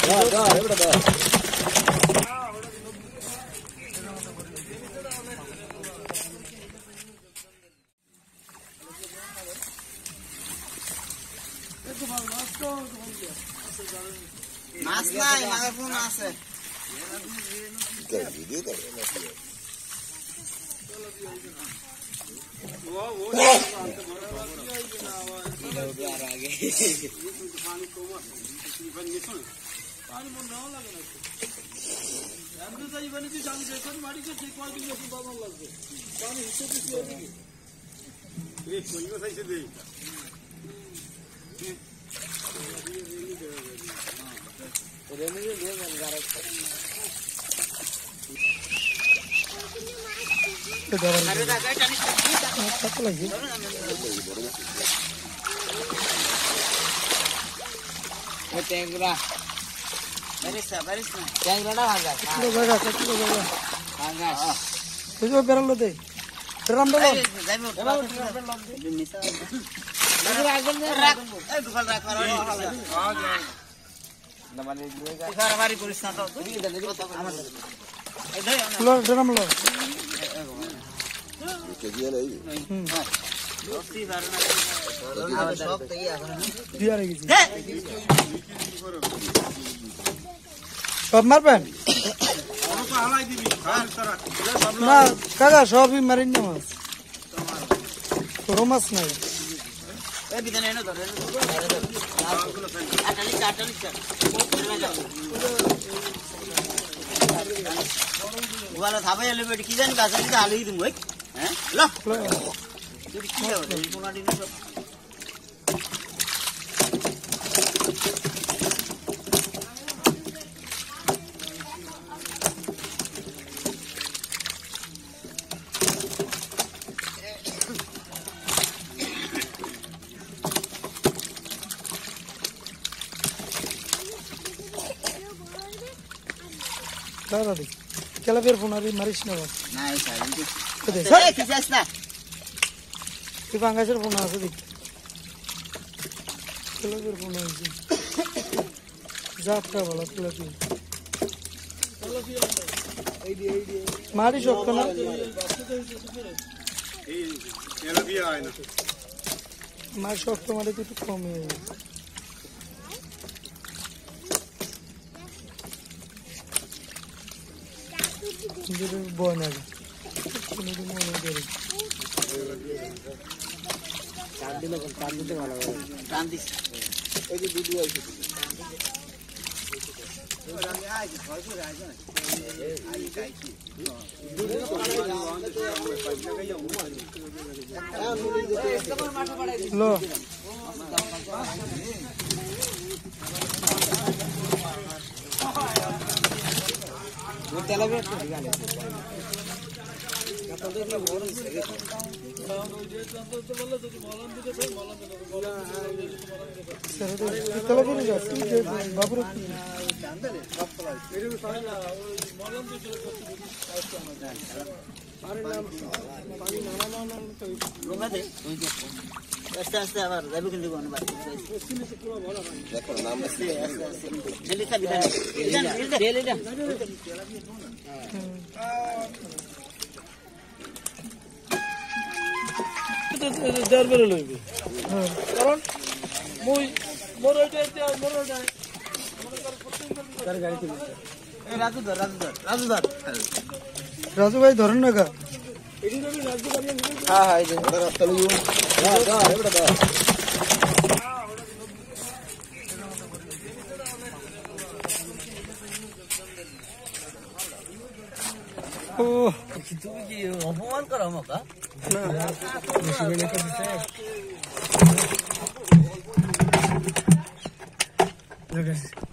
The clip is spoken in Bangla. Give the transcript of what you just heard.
মাছ নাই, মাছের ফোন আছে। Tengra, barista. Tengra na hanga. Kilo jaga. Hanga. Itu beral lo deh. Teram dulu. Lo teram lo. সব মারবেন না কাকা সবই মারিন না মাছ কোনো মাছ নাই কি জানি গাছ আলু দিম হ্যাঁ কি হবে Kelabir pun hari maris na ba? Nai sa. Kizas na. Ibangasir pun ako dik. Kelabir pun ako. Jatra wala kelabir. Maris okko na. Kelabir ay na. Maris okko mare tu kome. Jadi buana. Ini di mana jadi? Tadi lo kan tadi tu mana? Tadi. Ini dulu aja. Orang ni aja, kau tu aja. Ayo kaji. Lo. Televisi আস্তে আবার যাবে কিন্তু কোন বাড়ি দেখো নাম আছে লেখা বিধান এটা দরবারে লইবে কারণ মই মোর ওইটা তার গাড়ি তুলি এই রাজু ভাই ধরেন না কা এডি রবি রাজু ভাই হ্যাঁ হ্যাঁ এই রাস্তা লইও দা এবারে দা ও তুমি কি অপমান করো আমাকে না বেশি বেলে তো দিতে